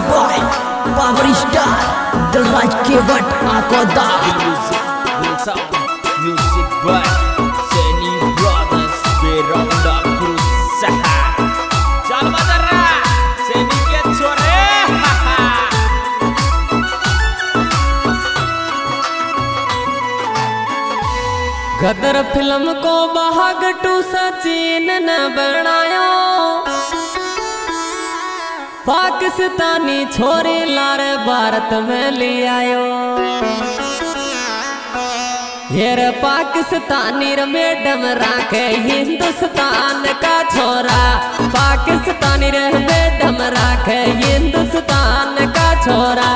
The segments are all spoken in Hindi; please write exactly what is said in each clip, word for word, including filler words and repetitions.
Bye power star Dilraj Kewat Akoda. Music by Saini brothers Beraunda Kurusaha. चल बजरा सैनी के छोरे। गदर फिल्म को भाग टू सचिन न बनायो, पाकिस्तानी छोरी लारे भारत में ले आयो। ये रे पाकिस्तानी रे मैडम राखे हिंदुस्तान का छोरा, पाकिस्तानी रे मैडम राखे हिंदुस्तान का छोरा।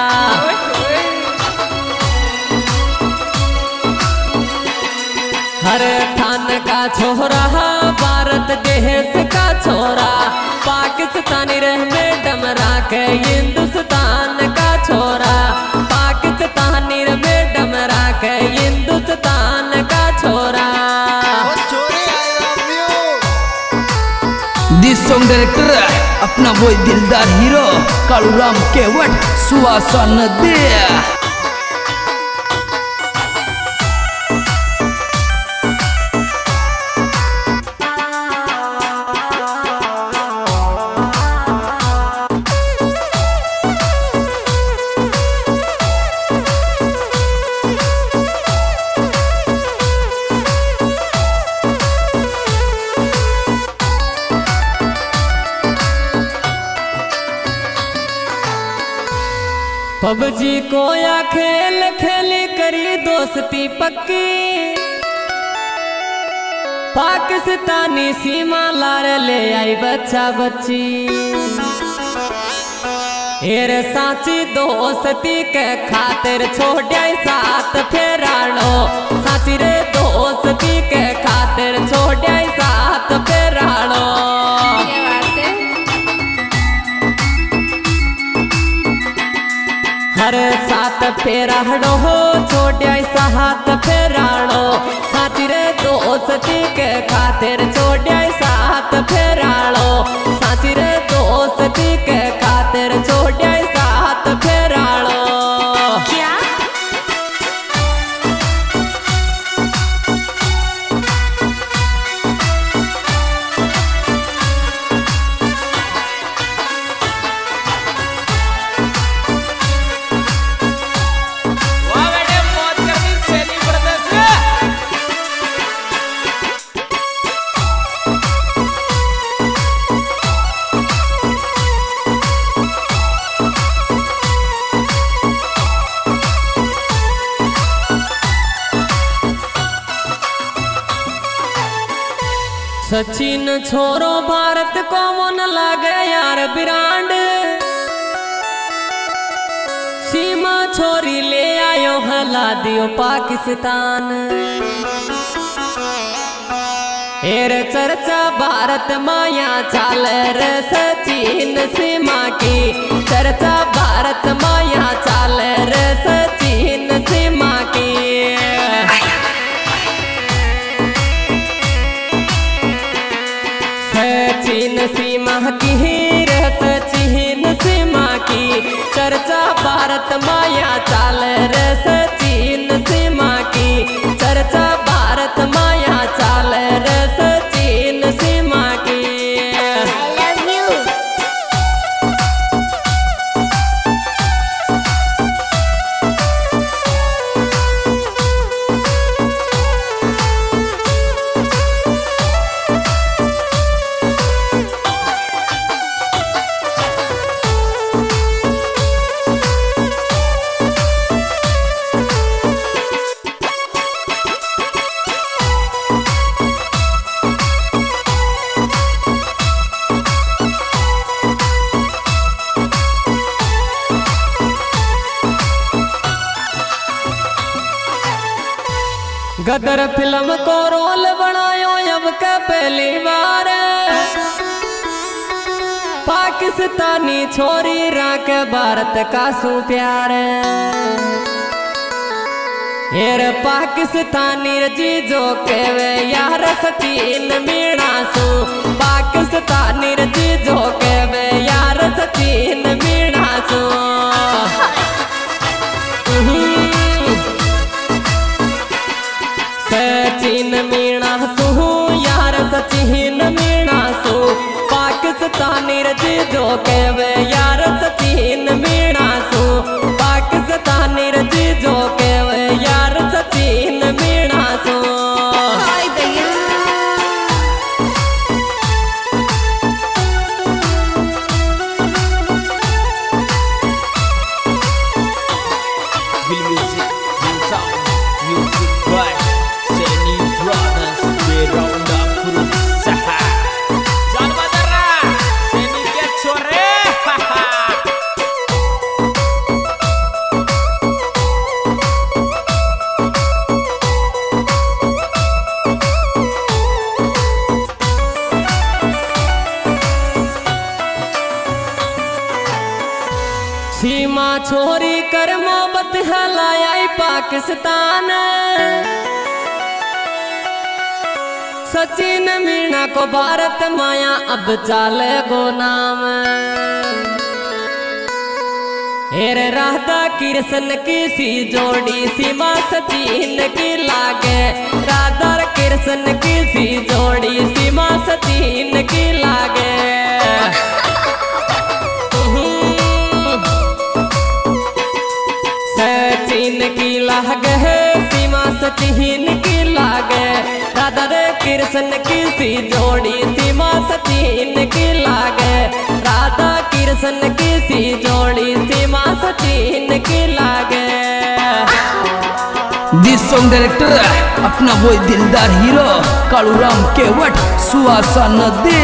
हर थान का छोरा भारत देश का छोरा, पाकिस्तानी रे मैडम राखे हिंदुस्तान का छोरा, पाकिस्तानी रे मैडम राखे हिंदुस्तान का छोरा। दिस सॉन्ग डायरेक्टर अपना वो दिलदार हीरो कालूराम केवट सुहासन दे। पबजी को या खेल खेली करी दोस्ती पक्की, पाकिस्तानी सीमा लारे ले आई बच्चा बच्ची। हेर साची दोस्ती के खातिर छोड़िया साथ फेरानो, साची रे दोस्ती के खातिर छोड़िया साथ फेरानो। हर साथ फेराड़ो हो छोड़िया साथ फेराड़ो, साथी रे दोस्ती के खातिर छोड़िया साथ फेराड़ो, साथी रे दोस्ती के खातिर छोड़िया साथ फेराड़ो। क्या सचिन छोरो भारत को मन लागे यार ब्रांड, सीमा छोरी ले आयो हला दियो पाकिस्तान। एर चर्चा भारत माया चाल रे सचिन सीमा की, चर्चा भारत माया चाल रे सचिन सीमा की। सचिन सीमा की रे सचिन सीमा की, चर्चा भारत माया चाल रे सचिन सीमा की, चर्चा भारत माया चाल रे सचिन सीमा की। गदर फिल्म को रोल बनायो अब के पहली बार, पाकिस्तानी छोरी राके भारत का सू प्यार। हेर पाकिस्तानी जीजो के वे यार सचिन मीणा सू, पाकिस्तानी जीजो के वे यार सचिन मीणा के वे यार सचिन मीणा सो पाकिस्तानी रजी जो के वे यार सचिन मीणा सो सीमा छोरी कर मोहब्बत हलाया पाकिस्तान सचिन मीणा को भारत माया अब चाले गो नाम हेर राधा कृष्ण की सी जोड़ी सीमा सचिन की लागे राधा कृष्ण की सी जोड़ी सीमा सचिन की लागे सचिन की लागे सीमा सचिन की लागे राधा कृष्ण की सी जोड़ी सीमा सचिन की लागे राधा कृष्ण की सी जोड़ी सीमा सचिन की लागे। दिस सॉन्ग डायरेक्टर अपना वो दिलदार हीरो कालूराम केवट सुहासा नदी।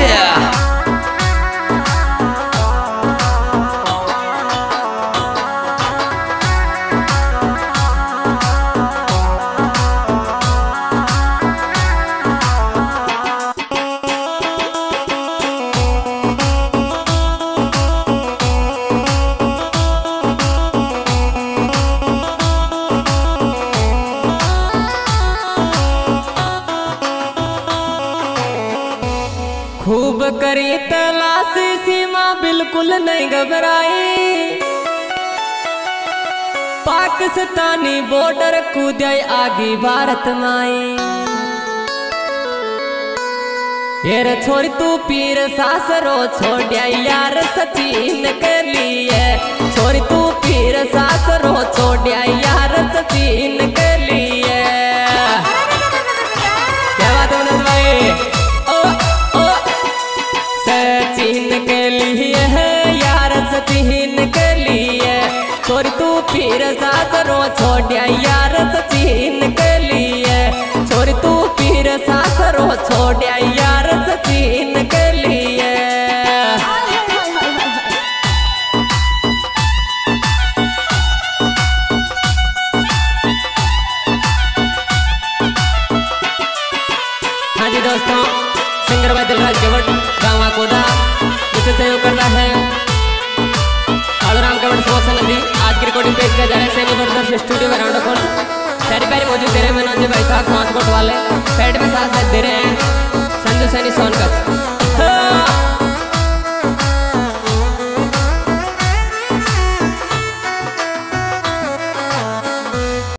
खूब करी तलाशी सीमा बिल्कुल नहीं घबराई पाकिस्तानी बॉर्डर कूदाई आगे भारत माई हेर छोरी तू पीर सासरो छोड़िया यार सचिन के लिए छोरी तू पीर सासरो छोड़िया यार सचिन के लिए। क्या बात है मनोज भाई सचिन के लिए है यार सचिन के लिए छोरी तू पीर सासरो छोड़िया यार सचिन के लिए छोरी तू पीर सासरो छोड़िया यार सचिन के लिए। हाँ जी दोस्तों सिंगर भाई दिलराज केवट गाँव कोदा जिसे सहयोग कर रहा है कालूराम केवट सुहासा नदी। आज की रिकॉर्डिंग पेश किया जा रहा है सैनी ब्रदर्स स्टूडियो में राउंड कॉल सारी पैरी मौजूद दे रहे हैं मनोज भाई साहब पांच कोट वाले पेट में साथ साथ दे रहे हैं संजू सैनी सोनकच।